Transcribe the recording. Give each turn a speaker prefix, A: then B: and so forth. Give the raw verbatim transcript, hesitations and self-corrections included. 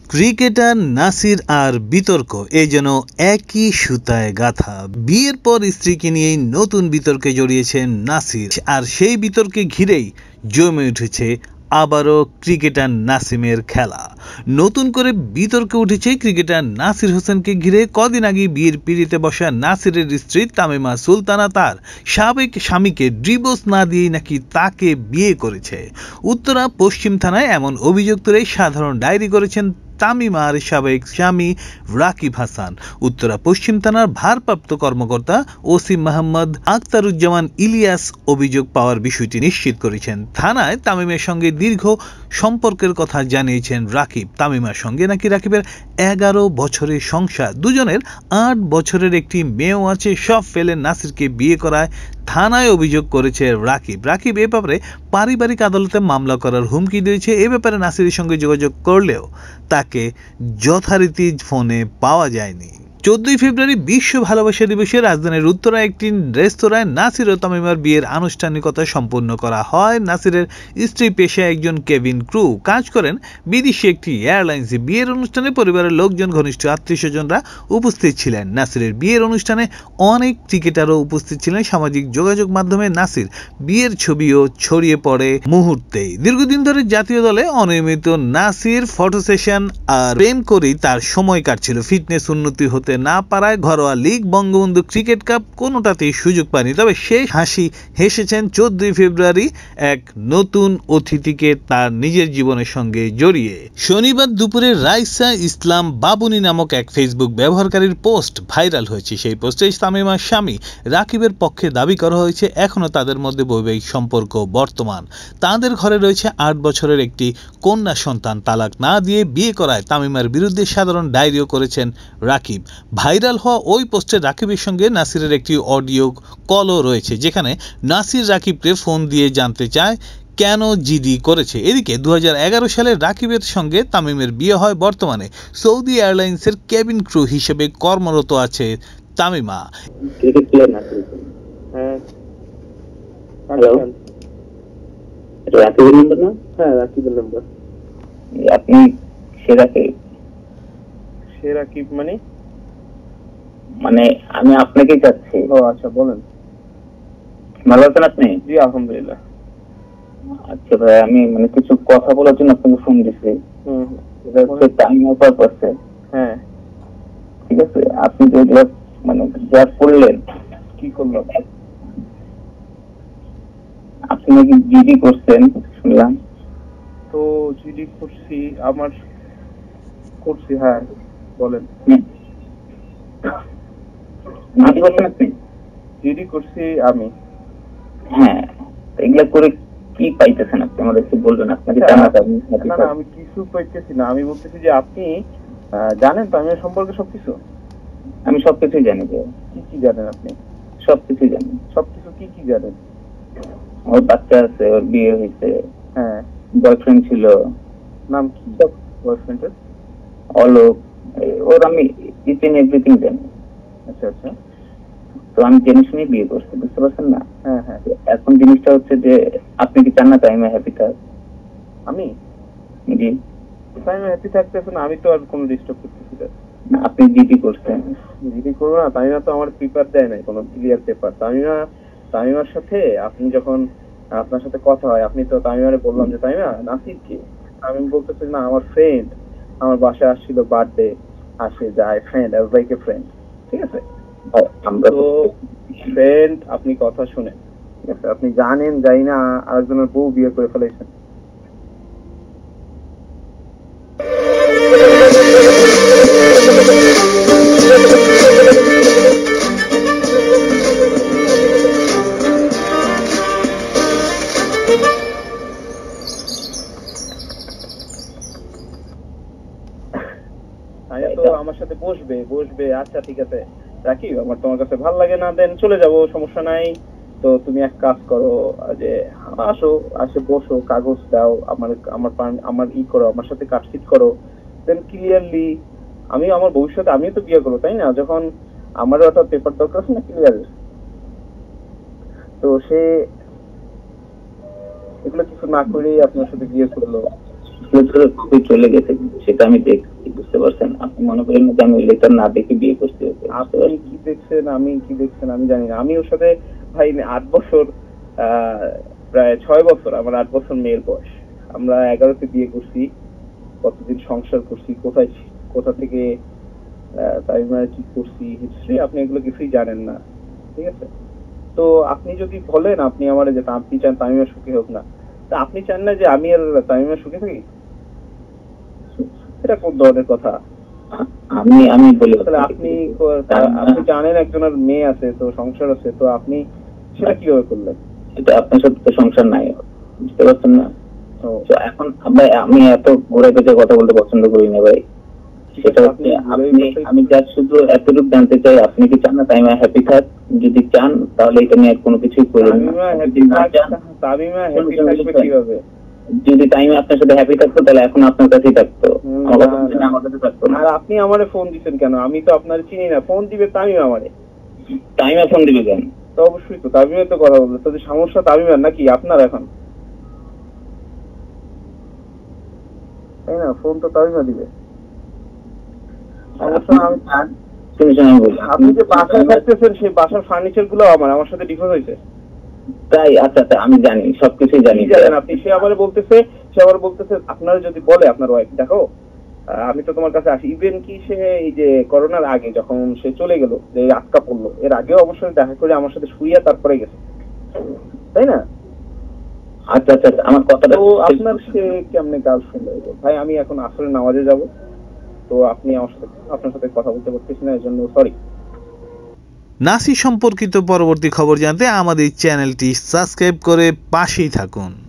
A: Cricketer Nasir আর বিতর্ক এ যেন একই সুতায় গাঁথা। বিয়ের পর স্ত্রীকে নিয়েই নতুন বিতর্কে জড়িয়েছেন নাসির, আর সেই বিতর্কে ঘিরেই জমে উঠেছে আবারও ক্রিকেটার নাসিমের খেলা। নতুন করে বিতর্কে উঠেছে ক্রিকেটার নাসির হোসেনকে ঘিরে। কদিন আগে বিয়ের পিড়িতে বসা নাসিরের স্ত্রী তামিমা সুলতানা তার সাবেক স্বামীকে ডিভোর্স না দিয়েই নাকি তাকে বিয়ে করেছে। উত্তরা পশ্চিম থানায় এমন অভিযোগ তুলে সাধারণ ডায়েরি করেছেন তামিমার সাবেক স্বামী রাকিব হাসান। উত্তরা পশ্চিম থানার ভারপ্রাপ্ত কর্মকর্তা ওসি মোহাম্মদ আখতারুজ্জামান ইলিয়াস অভিযোগ পাওয়ার বিষয়টি নিশ্চিত করেছেন। থানায় তামিমের সঙ্গে দীর্ঘ সম্পর্কের কথা জানিয়েছেন রাকিব। তামিমার সঙ্গে নাকি রাকিবের এগারো বছরের সংসার, দুজনের আট বছরের একটি মেয়েও আছে। সব ফেলে নাসিরকে বিয়ে করায় থানায় অভিযোগ করেছে রাকিব। রাকিব এ ব্যাপারে পারিবারিক আদালতে মামলা করার হুমকি দিয়েছে। এ ব্যাপারে নাসিরের সঙ্গে যোগাযোগ করলেও তাকে যথারীতি ফোনে পাওয়া যায়নি। চোদ্দই ফেব্রুয়ারি বিশ্ব ভালোবাসা দিবসে রাজধানীর উত্তরা একটি রেস্তোরাঁয় নাসির ও তামিমার বিয়ের আনুষ্ঠানিকতা সম্পন্ন করা হয়। নাসিরের স্ত্রী পেশায় একজন কেবিন ক্রু, কাজ করেন বিদেশি একটি এয়ারলাইন্সে। বিয়ের অনুষ্ঠানে পরিবারের লোকজন, ঘনিষ্ঠ আত্মীয় স্বজনরা উপস্থিত ছিলেন। নাসিরের বিয়ের অনুষ্ঠানে অনেক ক্রিকেটারও উপস্থিত ছিলেন। সামাজিক যোগাযোগ মাধ্যমে নাসির বিয়ের ছবিও ছড়িয়ে পড়ে মুহূর্তেই। দীর্ঘদিন ধরে জাতীয় দলে অনিয়মিত নাসির ফটো সেশন আর প্রেম করেই তার সময় কাটছিল। ফিটনেস উন্নতি হতে না পারায় ঘরোয়া লিগ, বঙ্গবন্ধু ক্রিকেট কাপ কোনোটাতেই সুযোগ পায়নি। তবে শেষ হাসি হেসেছেন চোদ্দই ফেব্রুয়ারি এক নতুন অতিথিকে তার নিজের জীবনের সঙ্গে জড়িয়ে। শনিবার দুপুরে রাইসা ইসলাম বাবুনি নামক এক ফেসবুক ব্যবহারকারীর পোস্ট ভাইরাল হয়েছে। সেই পোস্টে তামিমার স্বামী রাকিবের পক্ষে দাবি করা হয়েছে এখনো তাদের মধ্যে বৈবাহিক সম্পর্ক বর্তমান। তাদের ঘরে রয়েছে আট বছরের একটি কন্যা সন্তান। তালাক না দিয়ে বিয়ে করায় তামিমার বিরুদ্ধে সাধারণ ডায়েরিও করেছেন রাকিব। ভাইরাল হওয়া ওই পোস্টে রাকিবের সঙ্গে নাসিরের একটি অডিও কলও রয়েছে, যেখানে নাসির রাকিবকে ফোন দিয়ে জানতে চায় কেন জিডি করেছে। এদিকে দু হাজার এগারো সালে রাকিবের সঙ্গে তামিমের বিয়ে হয়। বর্তমানে সৌদি এয়ারলাইন্সের কেবিন ক্রু হিসেবে কর্মরত আছে তামিমা।
B: আপনি সে রাকিব? সে রাকিব মানে মানে আমি আপনাকেই চাচ্ছি। ও আচ্ছা, বলেন। ভালো আছেন আপনি? জি আলহামদুলিল্লাহ। আচ্ছা ভাই, আমি মানে কিছু কথা বলার জন্য আপনাকে ফোন দিচ্ছি। হ্যাঁ ঠিক আছে। আপনি যে মানে যা করলেন, কি করলাম? আপনি নাকি জিডি করছেন শুনলাম। তো জিডি করছি, আমার করছি। হ্যাঁ বলেন। জিডি করছি আমি। হ্যাঁ, এগুলা করে কি পাইতেছেন আপনি আমাদের একটু বলবেন। আপনাকে জানাতে আমি কিছু পাইতেছি না, আমি বলতেছি যে আপনি জানেন তো আমি সম্পর্কে সবকিছু। আমি সবকিছুই জানি। যে কি কি জানেন আপনি? সবকিছুই জানি। সবকিছু কি কি জানেন? ওর বাচ্চা আছে, ওর বিয়ে হয়েছে। হ্যাঁ, বয়ফ্রেন্ড ছিল। নাম কি বয়ফ্রেন্ডের? অলোক। ওর আমি ইচ এন্ড এভরিথিং জানি। আচ্ছা আচ্ছা। তো আমি জেনে শুনে বিয়ে করছি, বুঝতে পারছেন না? হ্যাঁ হ্যাঁ। এখন জিনিসটা হচ্ছে যে আপনি কি চান না তাইমা হ্যাপি থাক? আমি জি তাইমা হ্যাপি থাকতেছে না, আমি তো আর কোনো ডিস্টার্ব করতেছি না। আপনি জিডি করছেন। জিডি করবো না? তাইমা তো আমার পেপার দেয় নাই, কোনো ক্লিয়ার পেপার। তাইমা তাইমার সাথে আপনি যখন আপনার সাথে কথা হয়, আপনি তো তাইমারে বললাম যে তাইমা নাসির কি? আমি বলতেছি না আমার ফ্রেন্ড, আমার বাসায় আসছিল বার্থডে, আসে যায়, friend as like a friend. ঠিক আছে, আমরা তো ফ্রেন্ড। আপনি কথা শুনেন, ঠিক আছে? আপনি জানেন যাই না আরেকজনের বউ বিয়ে করে ফেলেছেন। আমার সাথে বসবে বসবে আচ্ছা ঠিক আছে রাখি, আমার তোমার কাছে ভালো লাগে না, দেন চলে যাবো, সমস্যা নাই। তো তুমি এক কাজ করো, যে আসো, আসে বসো, কাগজ দাও, আমার আমার আমার ই করো, আমার সাথে কাটছিট করো, দেন ক্লিয়ারলি আমি আমার ভবিষ্যতে আমিও তো বিয়ে করবো, তাই না? যখন আমারও একটা পেপার দরকার আছে না ক্লিয়ার। তো সে এগুলো কিছু না করেই আপনার সাথে বিয়ে করলো। কপি চলে গেছে, সেটা আমি দেখছি, বুঝতে পারছেন? আপনি মনে করেন যে আমি লেটার না দেখে বিয়ে করছি। আপনি কি দেখছেন, আমি কি দেখছেন আমি জানি না। আমি ওর সাথে ভাই আট বছর, প্রায় ছয় বছর, আমার আট বছর মেয়ের বয়স। আমরা এগারোতে বিয়ে করছি, কতদিন সংসার করছি, কোথায় কোথা থেকে তাই কি করছি, হিস্ট্রি আপনি এগুলো কিছুই জানেন না, ঠিক আছে? তো আপনি যদি বলেন আপনি আমার যে আপনি চান তামিমা সুখী হোক না, তা আপনি চান না যে আমি আর তামিমা সুখী থাকি? এটা কোন ধরনের কথা? আমি আমি বলি তাহলে আপনি আপনি জানেন একজনের মেয়ে আছে, তো সংসার আছে, তো আপনি সেটা কিভাবে করলেন? এটা আপনার সাথে তো সংসার নাই, বুঝতে পারছেন না? তো এখন ভাই আমি এত ঘুরে পেঁচে কথা বলতে পছন্দ করি না ভাই। সেটা হচ্ছে আপনি, আমি যা শুধু এতটুকু জানতে চাই, আপনি কি চান না তামিমা হ্যাপি থাক? যদি চান তাহলে এটা নিয়ে কোনো কিছুই করেন না। তামিমা হ্যাপি থাকবে কিভাবে? যদি টাইমে আপনার সাথে হ্যাপি থাকতো তাহলে এখন আপনার কাছেই থাকতো, আমার কাছে থাকতো না। আর আপনি আমারে ফোন দিচ্ছেন কেন? আমি তো আপনার চিনি না, ফোন দিবে তামিমা আমারে। তামিমা ফোন দিবে কেন? তো অবশ্যই তো তামিমা তো কথা বলবে, তো সমস্যা তামিমার নাকি আপনার? এখন তাই না, ফোন তো তামিমা দিবে। আপনি যে বাসায় থাকতেছেন সেই বাসার ফার্নিচার গুলো আমার আমার সাথে ডিভোর্স হয়েছে, তাই? আচ্ছা আচ্ছা, আমি জানি, সবকিছুই জানি। জানেন আপনি? সে আবার বলতেছে সে আবার বলতেছে আপনারা যদি বলে আপনার ওয়াইফ, দেখো আমি তো তোমার কাছে আসি, ইভেন কি সে এই যে করোনার আগে যখন সে চলে গেল, যে আটকা পড়লো, এর আগেও অবশ্যই দেখা করে আমার সাথে শুইয়া তারপরে গেছে, তাই না? আচ্ছা আচ্ছা, আমার কথাটা তো আপনার সে কেমনে গাল শুনলো ভাই? আমি এখন আসলে নামাজে যাব, তো আপনি আমার সাথে আপনার সাথে কথা বলতে পারতেছি না, এর জন্য সরি।
A: নাসি সম্পর্কিত পরবর্তী খবর জানতে আমাদের চ্যানেলটি সাবস্ক্রাইব করে পাশেই থাকুন।